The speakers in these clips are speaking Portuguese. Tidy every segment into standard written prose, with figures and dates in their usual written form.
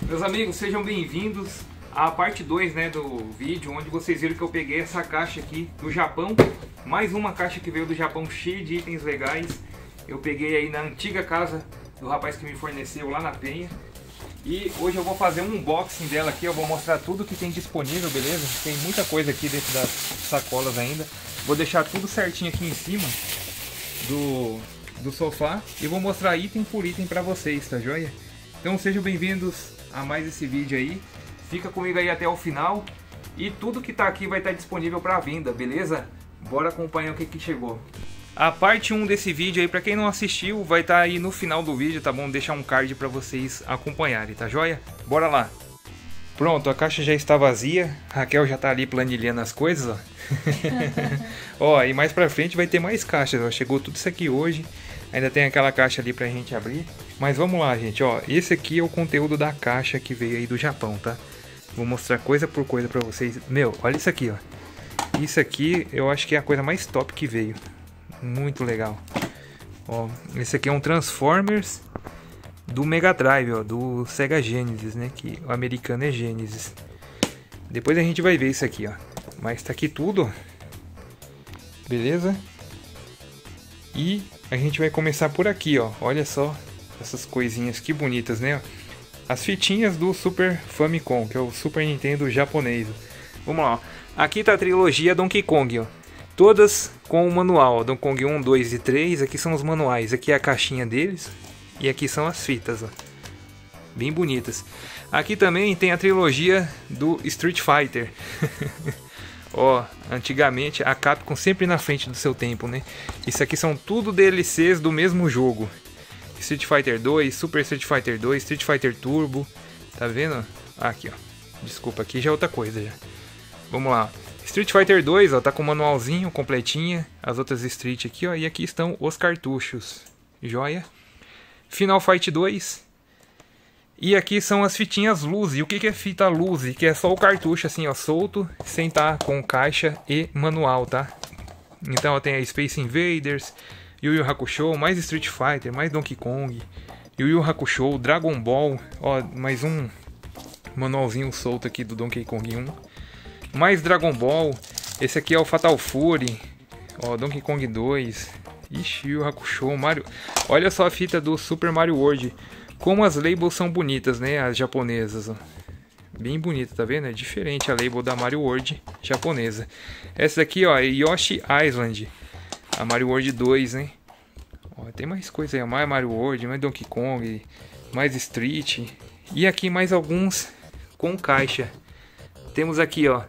Meus amigos, sejam bem-vindos à parte 2, né, do vídeo, onde vocês viram que eu peguei essa caixa aqui do Japão. Mais uma caixa que veio do Japão cheia de itens legais. Eu peguei aí na antiga casa do rapaz que me forneceu lá na Penha. E hoje eu vou fazer um unboxing dela aqui, eu vou mostrar tudo que tem disponível, beleza? Tem muita coisa aqui dentro das sacolas ainda. Vou deixar tudo certinho aqui em cima do sofá e vou mostrar item por item pra vocês, tá joia? Então sejam bem-vindos a mais esse vídeo aí. Fica comigo aí até o final e tudo que tá aqui vai estar disponível para venda, beleza? Bora acompanhar o que chegou. A parte 1 desse vídeo aí, pra quem não assistiu, vai estar aí no final do vídeo, tá bom? Vou deixar um card pra vocês acompanharem, tá joia? Bora lá! Pronto, a caixa já está vazia, a Raquel já tá ali planilhando as coisas, ó. Ó, e mais pra frente vai ter mais caixas, ó. Chegou tudo isso aqui hoje, ainda tem aquela caixa ali pra gente abrir. Mas vamos lá, gente, ó, esse aqui é o conteúdo da caixa que veio aí do Japão, tá? Vou mostrar coisa por coisa pra vocês. Meu, olha isso aqui, ó. Isso aqui eu acho que é a coisa mais top que veio. Muito legal. Ó, esse aqui é um Transformers do Mega Drive, ó, do Sega Genesis, né? Que o americano é Genesis. Depois a gente vai ver isso aqui, ó. Mas tá aqui tudo, ó. Beleza? E a gente vai começar por aqui, ó. Olha só essas coisinhas que bonitas, né? As fitinhas do Super Famicom, que é o Super Nintendo japonês. Vamos lá, ó. Aqui tá a trilogia Donkey Kong, ó. Todas com o manual, ó. Donkey Kong 1, 2 e 3. Aqui são os manuais. Aqui é a caixinha deles. E aqui são as fitas, ó. Bem bonitas. Aqui também tem a trilogia do Street Fighter. Ó, antigamente a Capcom sempre na frente do seu tempo, né? Isso aqui são tudo DLCs do mesmo jogo. Street Fighter 2, Super Street Fighter 2, Street Fighter Turbo. Tá vendo? Aqui, ó. Desculpa, aqui já é outra coisa já. Vamos lá. Street Fighter 2, ó, tá com o manualzinho completinha. As outras Street aqui, ó. E aqui estão os cartuchos. Joia. Final Fight 2. E aqui são as fitinhas Luzi. E o que é fita Luzi? Que é só o cartucho assim, ó, solto, sem estar com caixa e manual, tá? Então, ó, tem a Space Invaders, Yu Yu Hakusho, mais Street Fighter, mais Donkey Kong, Yu Yu Hakusho, Dragon Ball, ó, mais um manualzinho solto aqui do Donkey Kong 1. Mais Dragon Ball, esse aqui é o Fatal Fury, ó, Donkey Kong 2, ixi, Yu Yu Hakusho, Mario. Olha só a fita do Super Mario World. Como as labels são bonitas, né? As japonesas, ó. Bem bonita, tá vendo? É diferente a label da Mario World japonesa. Essa daqui, ó, é Yoshi Island. A Mario World 2, né? Ó, tem mais coisa aí, mais Mario World, mais Donkey Kong, mais Street. E aqui mais alguns com caixa. Temos aqui, ó.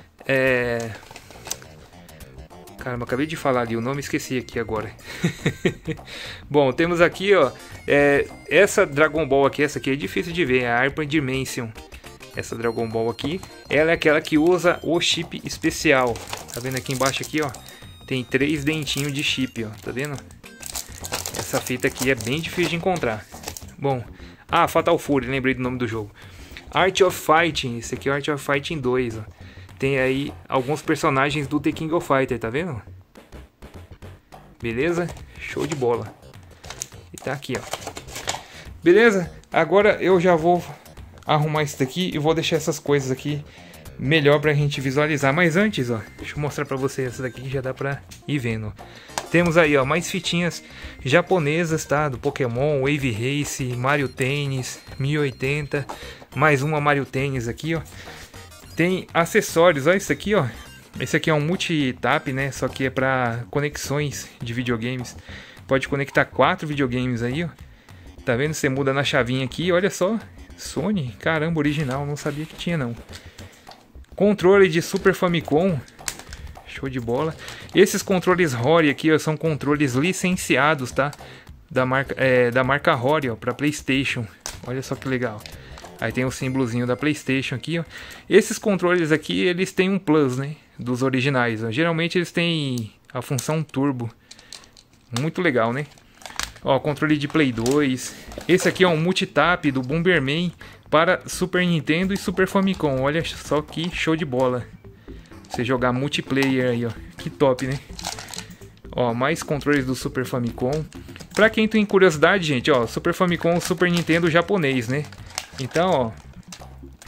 Caramba, acabei de falar ali o nome, esqueci aqui agora. Bom, temos aqui, ó, essa Dragon Ball aqui, essa aqui é difícil de ver, é a Hyper Dimension. Essa Dragon Ball aqui, ela é aquela que usa o chip especial. Tá vendo aqui embaixo aqui, ó? Tem 3 dentinhos de chip, ó, tá vendo? Essa fita aqui é bem difícil de encontrar. Bom, Fatal Fury, lembrei do nome do jogo. Art of Fighting, esse aqui é o Art of Fighting 2, ó. Tem aí alguns personagens do The King of Fighters, tá vendo? Beleza? Show de bola. E tá aqui, ó. Beleza? Agora eu já vou arrumar isso daqui e vou deixar essas coisas aqui melhor pra gente visualizar. Mas antes, ó, deixa eu mostrar pra vocês essa daqui que já dá pra ir vendo. Temos aí, ó, mais fitinhas japonesas, tá? Do Pokémon, Wave Race, Mario Tennis, 1080. Mais uma Mario Tennis aqui, ó. Tem acessórios, olha isso aqui, ó. Esse aqui é um multitap, né? Só que é para conexões de videogames. Pode conectar 4 videogames aí, ó. Tá vendo? Você muda na chavinha aqui, olha só. Sony, caramba, original, não sabia que tinha não. Controle de Super Famicom. Show de bola. Esses controles Rory aqui, ó, são controles licenciados, tá? Da marca Rory, ó, para PlayStation. Olha só que legal. Aí tem o símbolozinho da PlayStation aqui, ó. Esses controles aqui, eles têm um plus, né? Dos originais, ó. Geralmente eles têm a função turbo. Muito legal, né? Ó, controle de Play 2. Esse aqui é um multitap do Bomberman para Super Nintendo e Super Famicom. Olha só que show de bola. Você jogar multiplayer aí, ó. Que top, né? Ó, mais controles do Super Famicom. Pra quem tem curiosidade, gente, ó, Super Famicom, Super Nintendo japonês, né? Então, ó,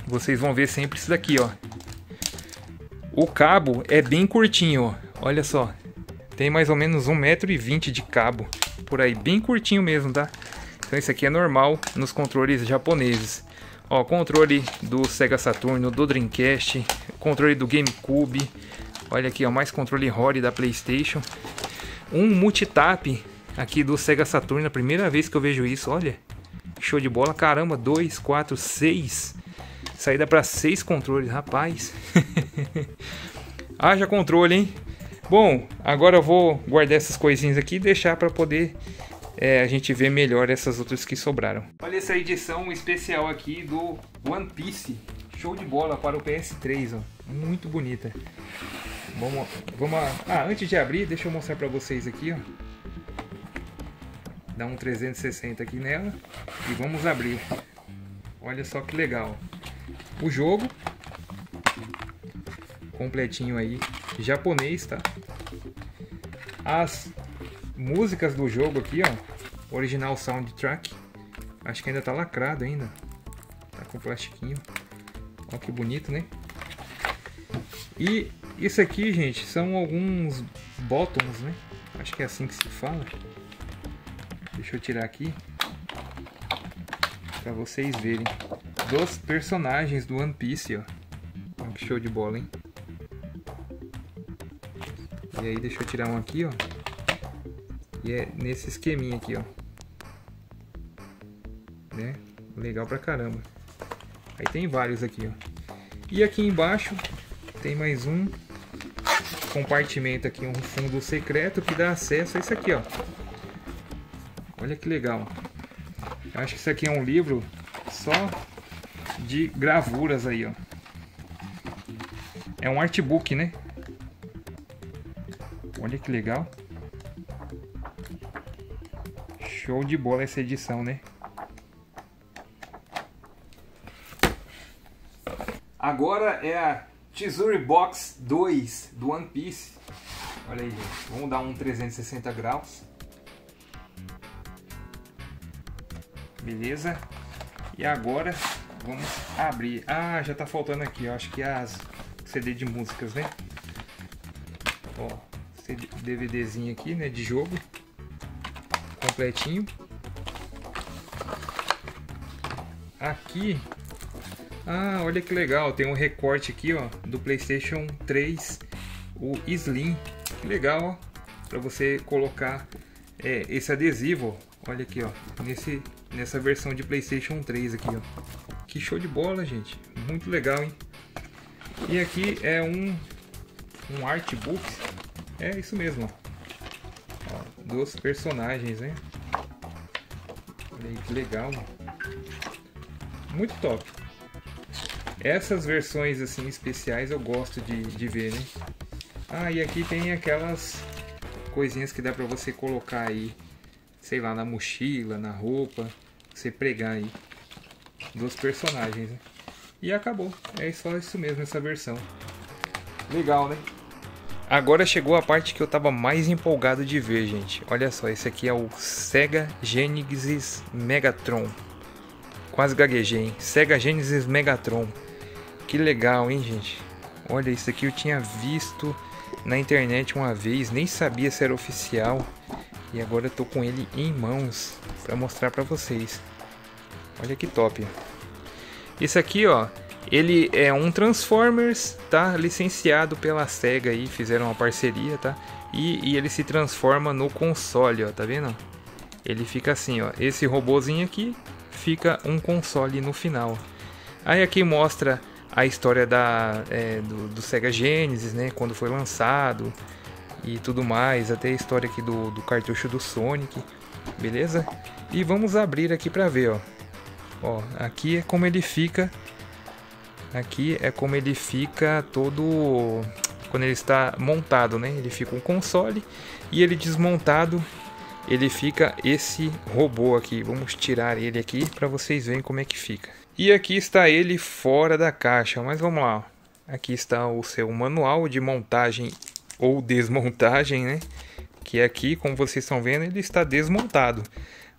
vocês vão ver sempre isso daqui, ó. O cabo é bem curtinho, ó. Olha só. Tem mais ou menos 1,20 m de cabo. Por aí, bem curtinho mesmo, tá? Então isso aqui é normal nos controles japoneses. Ó, controle do Sega Saturn, do Dreamcast, controle do GameCube. Olha aqui, ó, mais controle Rory da PlayStation. Um multitap aqui do Sega Saturn, a primeira vez que eu vejo isso, olha. Show de bola, caramba, 2, 4, 6. Saída para 6 controles, rapaz. Haja controle, hein? Bom, agora eu vou guardar essas coisinhas aqui e deixar para poder a gente ver melhor essas outras que sobraram. Olha essa edição especial aqui do One Piece. Show de bola para o PS3, ó. Muito bonita. Antes de abrir, deixa eu mostrar para vocês aqui, ó. Dá um 360 aqui nela e vamos abrir. Olha só que legal. O jogo completinho aí, japonês, tá? As músicas do jogo aqui, ó, original soundtrack. Acho que ainda tá lacrado ainda. Tá com plastiquinho. Ó que bonito, né? E isso aqui, gente, são alguns bottoms, né? Acho que é assim que se fala. Deixa eu tirar aqui pra vocês verem. Dos personagens do One Piece, ó. Olha que show de bola, hein? E aí, deixa eu tirar um aqui, ó. E é nesse esqueminha aqui, ó. Né? Legal pra caramba. Aí tem vários aqui, ó. E aqui embaixo tem mais um compartimento aqui, um fundo secreto que dá acesso a isso aqui, ó. Olha que legal. Eu acho que isso aqui é um livro só de gravuras aí, ó. É um artbook, né? Olha que legal. Show de bola essa edição, né? Agora é a Tesoure Box 2 do One Piece. Olha aí, gente. Vamos dar um 360 graus. Beleza? E agora vamos abrir. Ah, já tá faltando aqui, ó. Acho que é as CD de músicas, né? Ó, DVDzinho aqui, né? De jogo. Completinho. Aqui. Ah, olha que legal. Tem um recorte aqui, ó. Do PlayStation 3. O Slim. Que legal, ó. Pra você colocar esse adesivo, ó. Olha aqui, ó. Nessa versão de PlayStation 3 aqui, ó. Que show de bola, gente. Muito legal, hein? E aqui é um artbook. É isso mesmo, ó. Dos personagens, né? Olha aí que legal, ó. Muito top. Essas versões assim especiais eu gosto de ver, né? Ah, e aqui tem aquelas coisinhas que dá pra você colocar aí, sei lá, na mochila, na roupa, você pregar aí dos personagens, né? E acabou, é só isso mesmo, essa versão. Legal, né? Agora chegou a parte que eu tava mais empolgado de ver, gente. Olha só, esse aqui é o Sega Genesis Megatron. Quase gaguejei, hein? Sega Genesis Megatron. Que legal, hein, gente? Olha, isso aqui eu tinha visto na internet uma vez, nem sabia se era oficial. E agora eu tô com ele em mãos para mostrar para vocês. Olha que top. Isso aqui, ó, ele é um Transformers, tá? Licenciado pela Sega aí, fizeram uma parceria, tá? E ele se transforma no console, ó, tá vendo? Ele fica assim, ó. Esse robozinho aqui fica um console no final. Aí aqui mostra a história do Sega Genesis, né? Quando foi lançado e tudo mais, até a história aqui do cartucho do Sonic, beleza? E vamos abrir aqui para ver, ó. Ó, aqui é como ele fica. Aqui é como ele fica todo quando ele está montado, né? Ele fica um console e ele desmontado, ele fica esse robô aqui. Vamos tirar ele aqui para vocês verem como é que fica. E aqui está ele fora da caixa, mas vamos lá. Aqui está o seu manual de montagem ou desmontagem, né? Que aqui, como vocês estão vendo, ele está desmontado.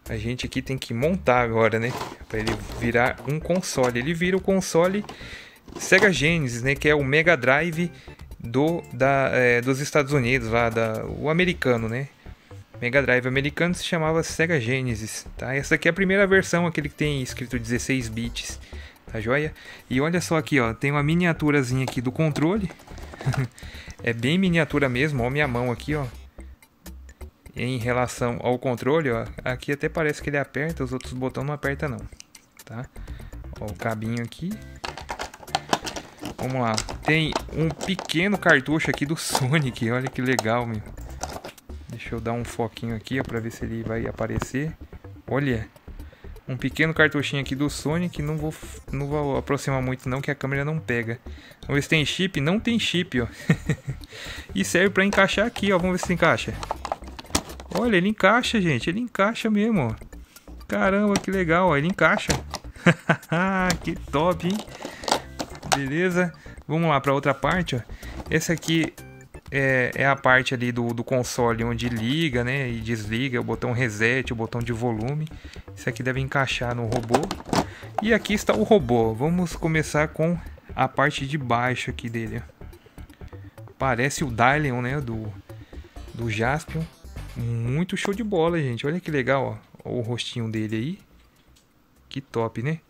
A gente aqui tem que montar agora, né? Para ele virar um console. Ele vira o console Sega Genesis, né? Que é o Mega Drive dos Estados Unidos, o americano, né? Mega Drive americano se chamava Sega Genesis, tá? Essa aqui é a primeira versão, aquele que tem escrito 16 bits, tá joia? E olha só aqui, ó, tem uma miniaturazinha aqui do controle. É bem miniatura mesmo, ó, minha mão aqui, ó. Em relação ao controle, ó, aqui até parece que ele aperta, os outros botões não aperta não, tá? Ó, o cabinho aqui. Vamos lá, tem um pequeno cartucho aqui do Sonic, olha que legal, meu. Deixa eu dar um foquinho aqui, ó, pra ver se ele vai aparecer. Olha, um pequeno cartuchinho aqui do Sonic, não vou aproximar muito não, que a câmera não pega. Vamos ver se tem chip, não tem chip, ó. E serve pra encaixar aqui, ó, vamos ver se encaixa. Olha, ele encaixa, gente. Ele encaixa mesmo, ó. Caramba, que legal, ó. Ele encaixa. Que top, hein? Beleza. Vamos lá para outra parte, ó. Essa aqui é a parte ali do console onde liga, né? E desliga. O botão reset, o botão de volume. Isso aqui deve encaixar no robô. E aqui está o robô. Vamos começar com a parte de baixo aqui dele, ó. Parece o Dylion, né? Do Jaspion. Muito show de bola, gente. Olha que legal, ó. O rostinho dele aí. Que top, né?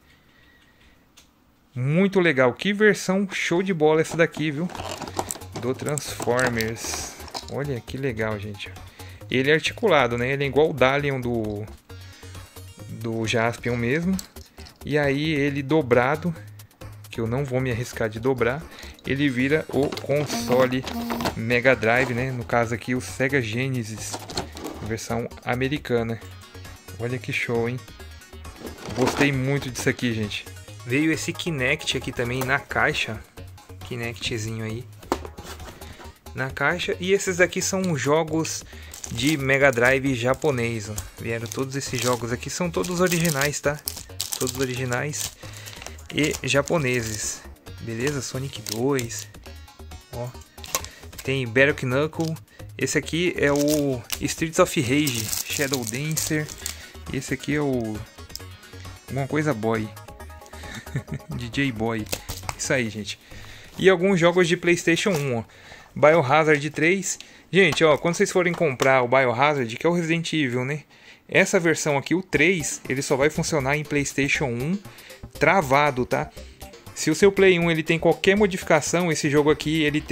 Muito legal. Que versão show de bola essa daqui, viu? Do Transformers. Olha que legal, gente. Ele é articulado, né? Ele é igual o Dylion do Jaspion mesmo. E aí ele dobrado, que eu não vou me arriscar de dobrar, ele vira o console Mega Drive, né? No caso aqui o Sega Genesis, versão americana. Olha que show, hein? Gostei muito disso aqui, gente. Veio esse Kinect aqui também na caixa. Kinectzinho aí na caixa. E esses daqui são jogos de Mega Drive japonês, ó. Vieram todos esses jogos aqui, são todos originais, tá? Todos originais e japoneses. Beleza? Sonic 2. Ó. Tem Battle Knuckle. Esse aqui é o Streets of Rage, Shadow Dancer. Esse aqui é o alguma coisa boy. DJ Boy. Isso aí, gente. E alguns jogos de PlayStation 1, ó. Biohazard 3. Gente, ó, quando vocês forem comprar o Biohazard, que é o Resident Evil, né? Essa versão aqui, o 3, ele só vai funcionar em PlayStation 1 travado, tá? Se o seu Play 1 ele tem qualquer modificação, esse jogo aqui ele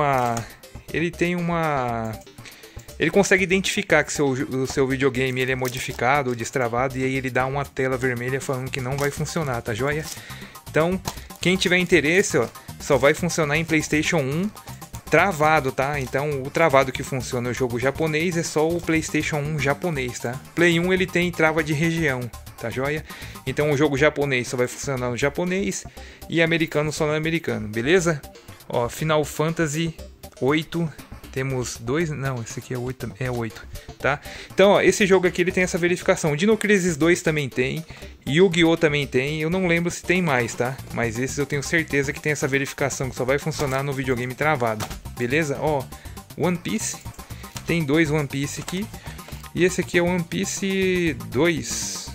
consegue identificar que o seu videogame ele é modificado ou destravado, e aí ele dá uma tela vermelha falando que não vai funcionar, tá joia? Então, quem tiver interesse, ó, só vai funcionar em PlayStation 1 travado, tá? Então, o travado que funciona no jogo japonês é só o PlayStation 1 japonês, tá? Play 1 ele tem trava de região, tá joia? Então, o jogo japonês só vai funcionar no japonês e americano só no americano, beleza? Ó, Final Fantasy 8. Temos dois... Não, esse aqui é 8, tá? Então, ó, esse jogo aqui ele tem essa verificação. Dino Crisis 2 também tem. Yu-Gi-Oh! Também tem. Eu não lembro se tem mais, tá? Mas esses eu tenho certeza que tem essa verificação, que só vai funcionar no videogame travado. Beleza? Ó, One Piece. Tem dois One Piece aqui. E esse aqui é o One Piece 2.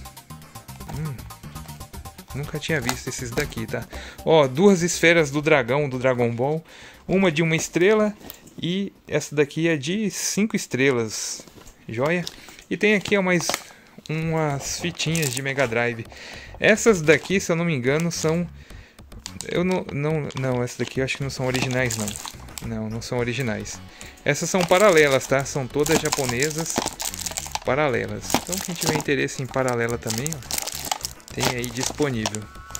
Nunca tinha visto esses daqui, tá? Ó, duas esferas do dragão, do Dragon Ball. Uma de 1 estrela. E essa daqui é de 5 estrelas, joia? E tem aqui ó, mais umas fitinhas de Mega Drive. Essas daqui, se eu não me engano, são... Não, essas daqui eu acho que não são originais, não. Não são originais. Essas são paralelas, tá? São todas japonesas paralelas. Então quem tiver interesse em paralela também, ó, tem aí disponível.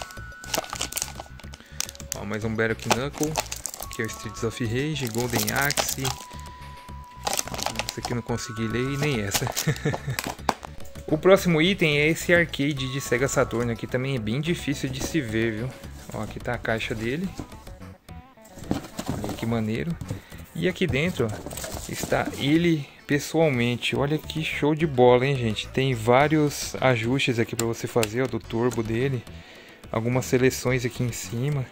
Ó, mais um Battle Knuckle. Aqui é o Streets of Rage, Golden Axe. Essa aqui eu não consegui ler e nem essa. O próximo item é esse arcade de Sega Saturn. Aqui também é bem difícil de se ver, viu? Ó, aqui tá a caixa dele. Olha que maneiro. E aqui dentro ó, está ele pessoalmente. Olha que show de bola, hein, gente? Tem vários ajustes aqui para você fazer, ó, do turbo dele. Algumas seleções aqui em cima.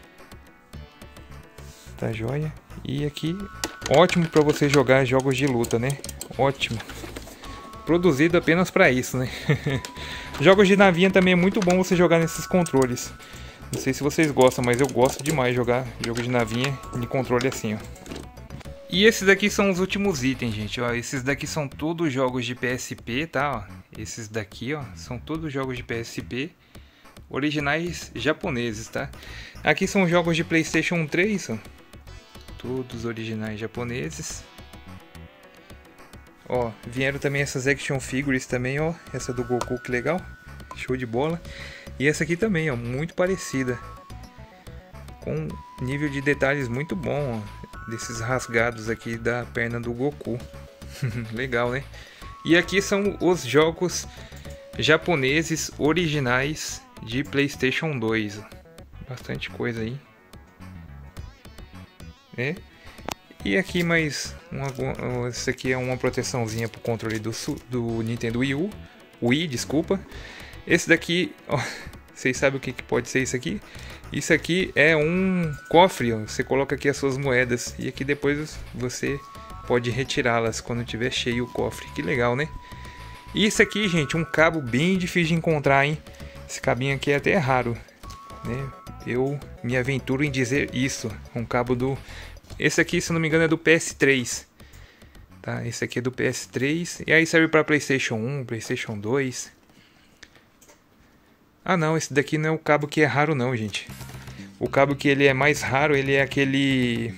Tá joia? E aqui, ótimo para você jogar jogos de luta, né? Ótimo. produzido apenas para isso, né? Jogos de navinha também é muito bom você jogar nesses controles. Não sei se vocês gostam, mas eu gosto demais de jogar jogo de navinha de controle assim, ó. E esses daqui são os últimos itens, gente, ó. Esses daqui são todos jogos de PSP, tá? Ó. Esses daqui, ó, são todos jogos de PSP originais japoneses, tá? Aqui são jogos de PlayStation 3, ó. Todos originais japoneses. Ó, vieram também essas action figures também, ó. Essa do Goku, que legal. Show de bola. E essa aqui também, ó, muito parecida. Com nível de detalhes muito bom, ó. Desses rasgados aqui da perna do Goku. Legal, né? E aqui são os jogos japoneses originais de PlayStation 2. Bastante coisa aí. É. E aqui mais esse aqui é uma proteçãozinha para o controle do Nintendo Wii, desculpa. Esse daqui, ó, vocês sabem o que pode ser isso aqui? Isso aqui é um cofre, ó. Você coloca aqui as suas moedas e aqui depois você pode retirá-las quando tiver cheio o cofre. Que legal, né? E isso aqui, gente, um cabo bem difícil de encontrar, hein? Esse cabinho aqui é até raro, né? Eu me aventuro em dizer isso. Um cabo do... Esse aqui, se não me engano, é do PS3. Tá? Esse aqui é do PS3. E aí serve para PlayStation 1, PlayStation 2. Ah não, esse daqui não é o cabo que é raro não, gente. O cabo que ele é mais raro, ele é aquele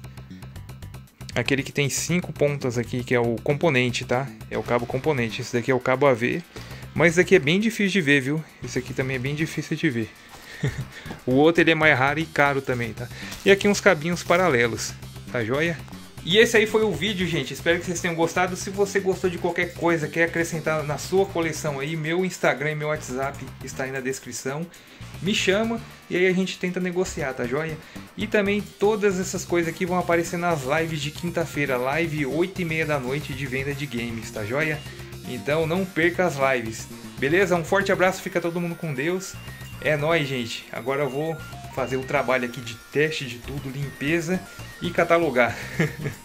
que tem 5 pontas aqui, que é o componente, tá? É o cabo componente. Esse daqui é o cabo AV. Mas esse daqui é bem difícil de ver, viu? Esse aqui também é bem difícil de ver. O outro ele é mais raro e caro também, tá? E aqui uns cabinhos paralelos, tá joia? E esse aí foi o vídeo, gente. Espero que vocês tenham gostado. Se você gostou de qualquer coisa, quer acrescentar na sua coleção aí, meu Instagram e meu WhatsApp está aí na descrição. Me chama e aí a gente tenta negociar, tá joia? E também todas essas coisas aqui vão aparecer nas lives de quinta-feira, live 8h30 da noite de venda de games, tá joia? Então não perca as lives, beleza? Um forte abraço, fica todo mundo com Deus. É nóis, gente. Agora eu vou fazer o trabalho aqui de teste de tudo, limpeza e catalogar.